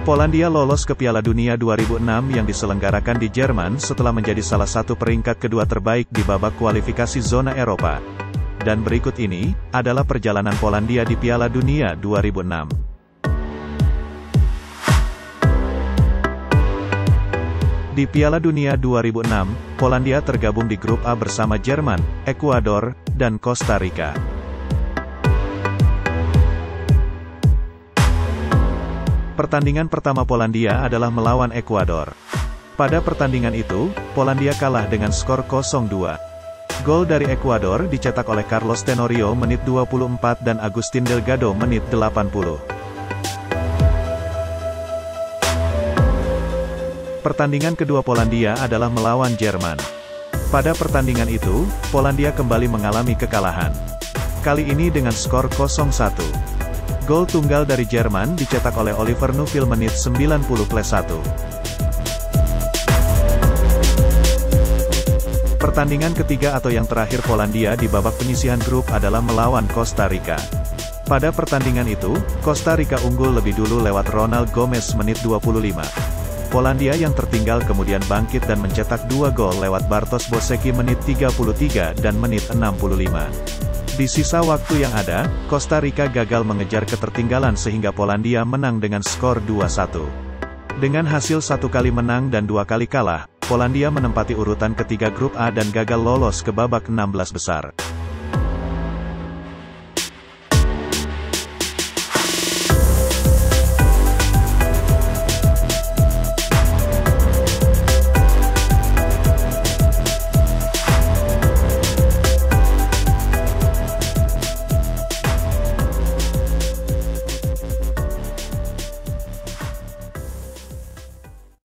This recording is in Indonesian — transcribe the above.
Polandia lolos ke Piala Dunia 2006 yang diselenggarakan di Jerman setelah menjadi salah satu peringkat kedua terbaik di babak kualifikasi zona Eropa. Dan berikut ini adalah perjalanan Polandia di Piala Dunia 2006. Di Piala Dunia 2006, Polandia tergabung di grup A bersama Jerman, Ekuador, dan Costa Rica. Pertandingan pertama Polandia adalah melawan Ekuador. Pada pertandingan itu, Polandia kalah dengan skor 0-2. Gol dari Ekuador dicetak oleh Carlos Tenorio menit 24 dan Agustin Delgado menit 80. Pertandingan kedua Polandia adalah melawan Jerman. Pada pertandingan itu, Polandia kembali mengalami kekalahan. Kali ini dengan skor 0-1. Gol tunggal dari Jerman dicetak oleh Oliver Neuville menit 90+1. Pertandingan ketiga atau yang terakhir Polandia di babak penyisihan grup adalah melawan Costa Rica. Pada pertandingan itu, Costa Rica unggul lebih dulu lewat Ronald Gomez menit 25. Polandia yang tertinggal kemudian bangkit dan mencetak 2 gol lewat Bartosz Bosecki menit 33 dan menit 65. Di sisa waktu yang ada, Costa Rica gagal mengejar ketertinggalan sehingga Polandia menang dengan skor 2-1. Dengan hasil 1 kali menang dan 2 kali kalah, Polandia menempati urutan ketiga grup A dan gagal lolos ke babak 16 besar.